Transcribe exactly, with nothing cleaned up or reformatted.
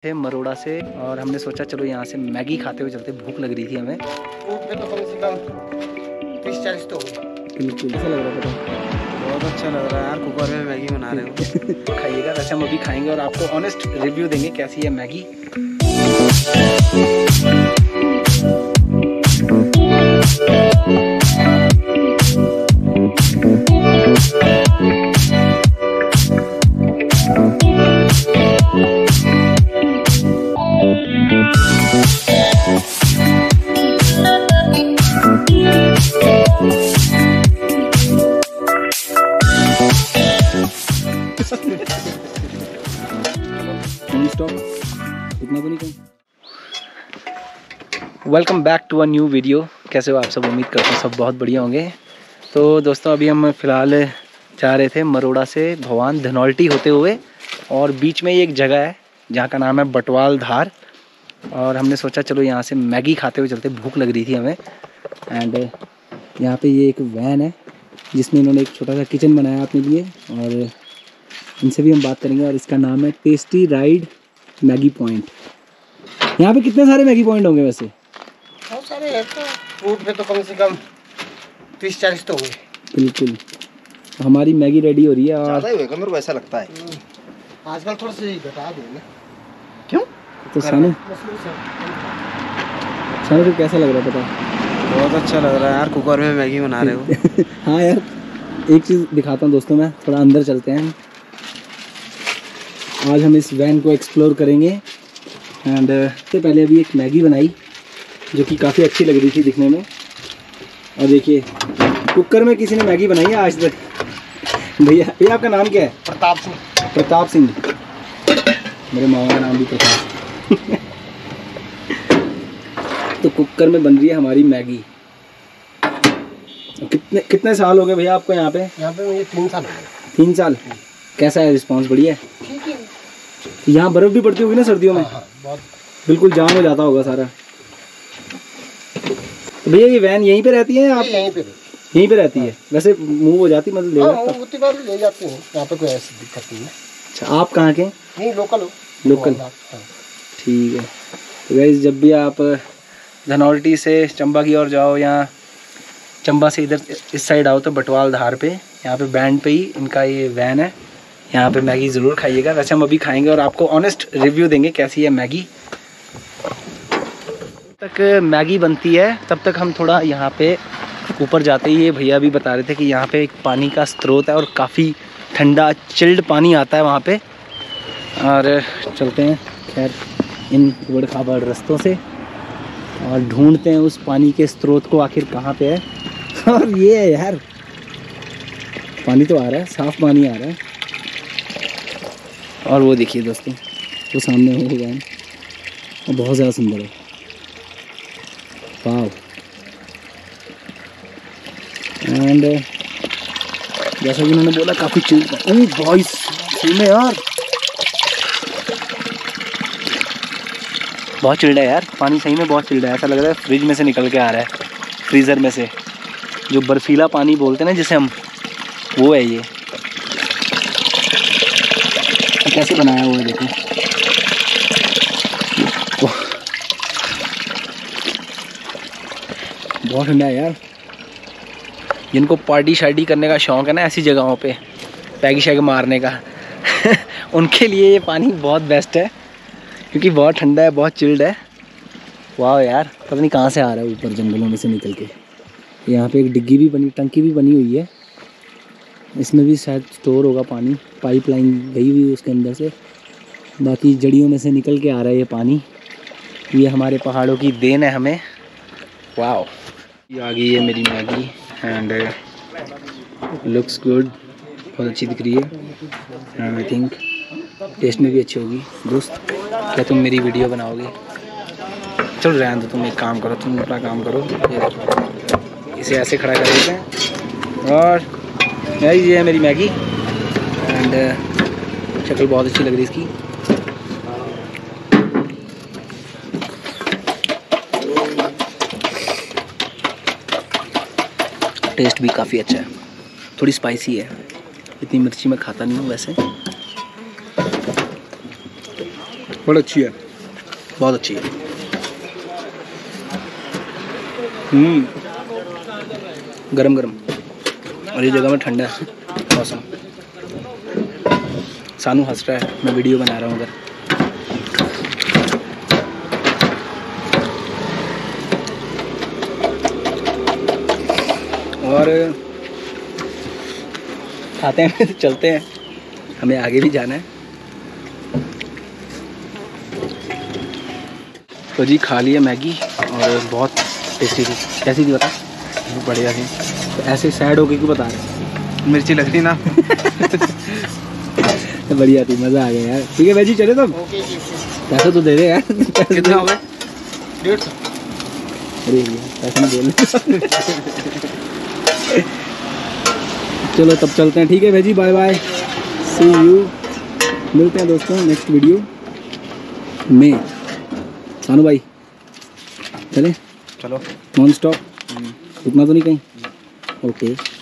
थे मरोड़ा से और हमने सोचा चलो यहाँ से मैगी खाते हुए चलते, भूख लग रही थी हमें। भूख पे तो कम से कम तीस चालीस तो होगी। बिल्कुल ऐसा लग रहा था, बहुत अच्छा लग रहा है यार, कुकर में मैगी बना रहे हो। खाइएगा, वैसे हम अभी खाएंगे और आपको ऑनेस्ट रिव्यू देंगे कैसी है Maggi. Welcome back to a new video. कैसे हो आप सब? उम्मीद करते हैं सब बहुत बढ़िया होंगे। तो दोस्तों अभी हम फ़िलहाल जा रहे थे मरोड़ा से भवान धनौल्टी होते हुए, और बीच में ही एक जगह है जहाँ का नाम है बटवाल धार, और हमने सोचा चलो यहाँ से मैगी खाते हुए चलते, भूख लग रही थी हमें। एंड यहाँ पे ये एक वैन है जिसमें इन्होंने एक छोटा सा किचन बनाया अपने लिए, और इनसे भी हम बात करेंगे। और इसका नाम है टेस्टी राइड मैगी पॉइंट। यहाँ पे कितने सारे मैगी पॉइंट होंगे वैसे? बहुत सारे हैं, तो रूट पे तो कम से कम तीस चालीस तो होंगे। बिल्कुल, हमारी मैगी रेडी हो रही है। और ज़्यादा ही होगा, मेरे को ऐसा लगता है आजकल थोड़ा सा घटा दो ना। क्यों? तो सानू सानू को कैसा लग रहा है पता? बहुत अच्छा लग रहा है यार, कुकर में मैगी बना रहे हो। हाँ यार, एक चीज़ दिखाता हूँ दोस्तों, मैं थोड़ा अंदर चलते हैं। आज हम इस वैन को एक्सप्लोर करेंगे। एंड सबसे पहले अभी एक मैगी बनाई जो कि काफ़ी अच्छी लग रही थी दिखने में। और देखिए, कुकर में किसी ने मैगी बनाई है आज तक। भैया ये आपका नाम क्या है? प्रताप सिंह। प्रताप सिंह, मेरे मामा का नाम भी प्रताप। तो कुकर में बन रही है हमारी मैगी। कितने कितने साल हो गए भैया आपको यहाँ पे? यहाँ पे मुझे तीन साल हो गए। तीन साल। कैसा है रिस्पांस? बढ़िया है। ठीक है। यहाँ बर्फ़ भी पड़ती होगी ना सर्दियों में? हाँ, बहुत। बिल्कुल जाम हो जाता होगा सारा। तो भैया ये वैन यहीं पे रहती है? आप यहीं पे यहीं पे रहती है? वैसे मूव हो जाती मतलब ले हाँ, जाता? उतनी बार ले जाते हैं, यहाँ पे कोई ऐसी दिक्कत नहीं है। अच्छा, आप कहाँ के? नहीं, लोकल हो। लोकल, ठीक है। तो गाइस जब भी आप धनौल्टी से चंबा की ओर जाओ या चंबा से इधर इस साइड आओ तो बटवाल धार पे, यहाँ पे बैंड पे ही इनका ये वैन है। यहाँ पे मैगी ज़रूर खाइएगा, वैसे हम अभी खाएंगे और आपको ऑनेस्ट रिव्यू देंगे कैसी है मैगी। तक मैगी बनती है तब तक हम थोड़ा यहाँ पे ऊपर जाते ही, ये भैया भी बता रहे थे कि यहाँ पे एक पानी का स्रोत है और काफ़ी ठंडा चिल्ड पानी आता है वहाँ पे। और चलते हैं खैर इन उबड़ खाबड़ रास्तों से और ढूंढते हैं उस पानी के स्रोत को, आखिर कहाँ पे है। और ये है यार, पानी तो आ रहा है, साफ पानी आ रहा है। और वो देखिए दोस्तों, वो सामने हो गया और बहुत ज़्यादा सुंदर है। वाह। एंड जैसा कि उन्होंने बोला काफ़ी चिल। ओह वॉइस सुनने यार, बहुत चिल्ड है यार पानी, सही में बहुत चिल्ड है। ऐसा लग रहा है फ्रिज में से निकल के आ रहा है, फ्रीज़र में से, जो बर्फीला पानी बोलते हैं ना जिसे हम, वो है ये। कैसे बनाया हुआ है देखो, बहुत ठंडा है यार। जिनको पार्टी शार्टी करने का शौक़ है ना ऐसी जगहों पे, पैगी शैग मारने का, उनके लिए ये पानी बहुत बेस्ट है क्योंकि बहुत ठंडा है, बहुत चिल्ड है। वाह यार, पता नहीं कहाँ से आ रहा है ऊपर जंगलों में से निकल के। यहाँ पे एक डिग्गी भी बनी, टंकी भी बनी हुई है, इसमें भी शायद स्टोर होगा पानी। पाइपलाइन गई हुई है उसके अंदर से, बाकी जड़ियों में से निकल के आ रहा है ये पानी। ये हमारे पहाड़ों की देन है हमें। वाह, ये आ गई है मेरी मैगी एंड लुक्स गुड, बहुत अच्छी दिख रही है एंड आई थिंक टेस्ट में भी अच्छी होगी। दोस्त क्या तुम मेरी वीडियो बनाओगे? चल रहने दो, तुम एक काम करो, तुम अपना काम करो। ये इसे ऐसे खड़ा कर देते हैं और ये है मेरी मैगी एंड शक्ल बहुत अच्छी लग रही है इसकी। टेस्ट भी काफ़ी अच्छा है, थोड़ी स्पाइसी है, इतनी मिर्ची मैं खाता नहीं हूँ वैसे। बहुत अच्छी है, बहुत अच्छी है। हम्म, गरम गरम, और ये जगह में ठंडा है मौसम। सानू हंस रहा है, मैं वीडियो बना रहा हूँ उधर। और खाते हैं तो चलते हैं, हमें आगे भी जाना है। तो जी खा लिया मैगी और बहुत टेस्टी थी। कैसी थी बता? बढ़िया थी। तो ऐसे सैड होके क्यों बता रहे? मिर्ची लग रही ना। बढ़िया थी, मज़ा आ गया यार। ठीक है भाई, चले तब। पैसे तो दे रहे यार। कितना हो गए? डेढ़ सौ। अरे पैसे नहीं दे रहे। चलो तब चलते हैं। ठीक है भाई, बाय बाय, सी यू। मिलते हैं दोस्तों नेक्स्ट वीडियो में। सानू भाई चले? चलो नॉन स्टॉप, रुकना तो नहीं कहीं? ओके।